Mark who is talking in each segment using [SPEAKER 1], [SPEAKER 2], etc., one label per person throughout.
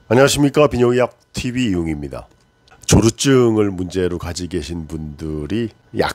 [SPEAKER 1] 안녕하십니까. 비뇨기약 TV 이용입니다. 조루증을 문제로 가지고 계신 분들이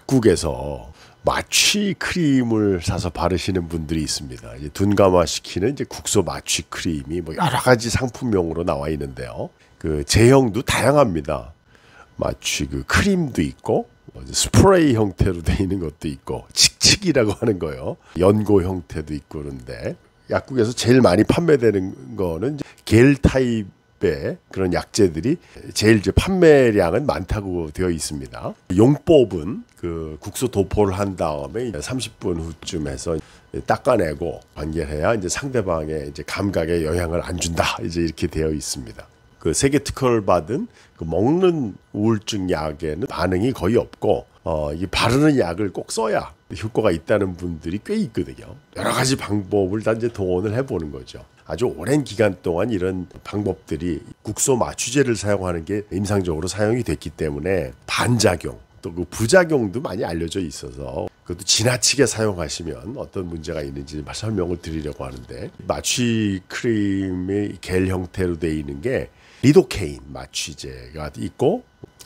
[SPEAKER 1] 약국에서 마취 크림을 사서 바르시는 분들이 있습니다. 이제 둔감화시키는 이제 국소 마취 크림이 뭐 여러 가지 상품명으로 나와 있는데요. 그 제형도 다양합니다. 마취 그 크림도 있고 스프레이 형태로 되어 있는 것도 있고 칙칙이라고 하는 거요. 연고 형태도 있고 그런데 약국에서 제일 많이 판매되는 거는 겔 타입의 그런 약재들이 제일 이제 판매량은 많다고 되어 있습니다. 용법은 그 국소 도포를 한 다음에 30분 후쯤에서 닦아내고 관계해야 이제 상대방의 이제 감각에 영향을 안 준다. 이제 이렇게 되어 있습니다. 그 세계 특허를 받은 그 먹는 우울증 약에는 반응이 거의 없고 이 바르는 약을 꼭 써야 효과가 있다는 분들이 꽤 있거든요. 여러 가지 방법을 다 이제 동원을 해보는 거죠. 아주 오랜 기간 동안 이런 방법들이 국소 마취제를 사용하는 게 임상적으로 사용이 됐기 때문에 반작용 또 그 부작용도 많이 알려져 있어서 그것도 지나치게 사용하시면 어떤 문제가 있는지 설명을 드리려고 하는데, 마취 크림의 겔 형태로 되어 있는 게 리도케인 마취제가 있고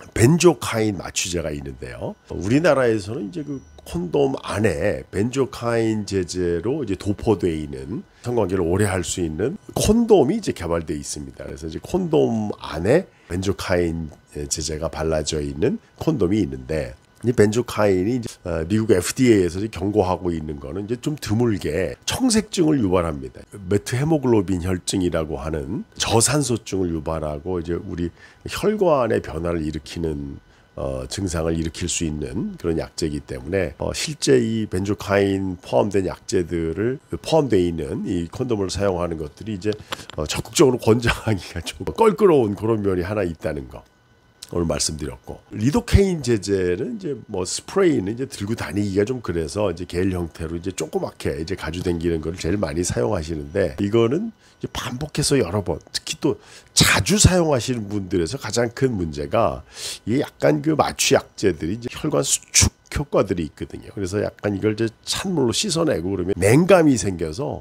[SPEAKER 1] 벤조카인 마취제가 있는데요. 우리나라에서는 이제 그 콘돔 안에 벤조카인 제제로 이제 도포되어 있는 성관계를 오래 할 수 있는 콘돔이 이제 개발되어 있습니다. 그래서 이제 콘돔 안에 벤조카인 제제가 발라져 있는 콘돔이 있는데, 이 벤조카인이 이제 미국 FDA에서 경고하고 있는 거는 이제 좀 드물게 청색증을 유발합니다. 메트헤모글로빈 혈증이라고 하는 저산소증을 유발하고 이제 우리 혈관의 변화를 일으키는 증상을 일으킬 수 있는 그런 약제이기 때문에 실제 이 벤조카인 포함된 약제들을 포함되어 있는 이 콘돔을 사용하는 것들이 이제 적극적으로 권장하기가 좀 껄끄러운 그런 면이 하나 있다는 거 오늘 말씀드렸고, 리도케인 제제는 이제 뭐 스프레이는 이제 들고 다니기가 좀 그래서 이제 겔 형태로 이제 조그맣게 이제 가지고 다니는 걸 제일 많이 사용하시는데, 이거는 이제 반복해서 여러 번, 특히 또 자주 사용하시는 분들에서 가장 큰 문제가 이게 약간 그 마취 약제들이 이제 혈관 수축 효과들이 있거든요. 그래서 약간 이걸 이제 찬물로 씻어내고 그러면 냉감이 생겨서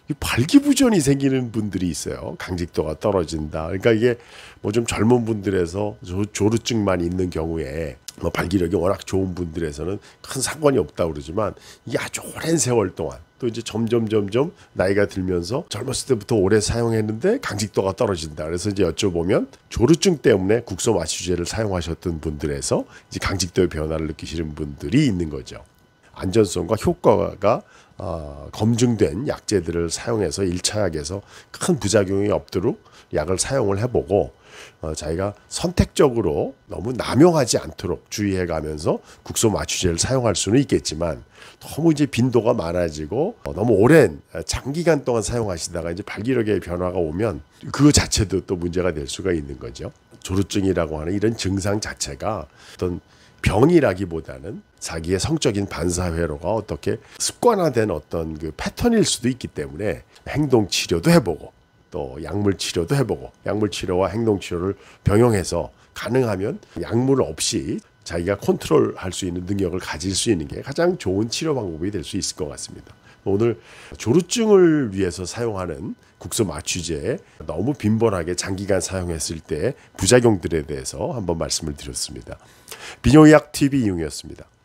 [SPEAKER 1] 발기부전이 생기는 분들이 있어요. 강직도가 떨어진다. 그러니까 이게 뭐 좀 젊은 분들에서 조루증만 있는 경우에 뭐 발기력이 워낙 좋은 분들에서는 큰 상관이 없다고 그러지만, 이게 아주 오랜 세월 동안 또 이제 점점 나이가 들면서 젊었을 때부터 오래 사용했는데 강직도가 떨어진다. 그래서 이제 여쭤보면 조루증 때문에 국소 마취제를 사용하셨던 분들에서 이제 강직도의 변화를 느끼시는 분들이 있는 거죠. 안전성과 효과가 검증된 약제들을 사용해서 1차 약에서 큰 부작용이 없도록 약을 사용을 해보고 자기가 선택적으로 너무 남용하지 않도록 주의해 가면서 국소 마취제를 사용할 수는 있겠지만, 너무 이제 빈도가 많아지고 너무 오랜 장기간 동안 사용하시다가 이제 발기력의 변화가 오면 그거 자체도 또 문제가 될 수가 있는 거죠. 조루증이라고 하는 이런 증상 자체가 어떤 병이라기보다는 자기의 성적인 반사회로가 어떻게 습관화된 어떤 그 패턴일 수도 있기 때문에 행동 치료도 해보고 또 약물 치료도 해보고, 약물 치료와 행동 치료를 병행해서 가능하면 약물 없이 자기가 컨트롤할 수 있는 능력을 가질 수 있는 게 가장 좋은 치료 방법이 될 수 있을 것 같습니다. 오늘 조루증을 위해서 사용하는 국소 마취제 너무 빈번하게 장기간 사용했을 때 부작용들에 대해서 한번 말씀을 드렸습니다. 비뇨기약 TV 이용이었습니다.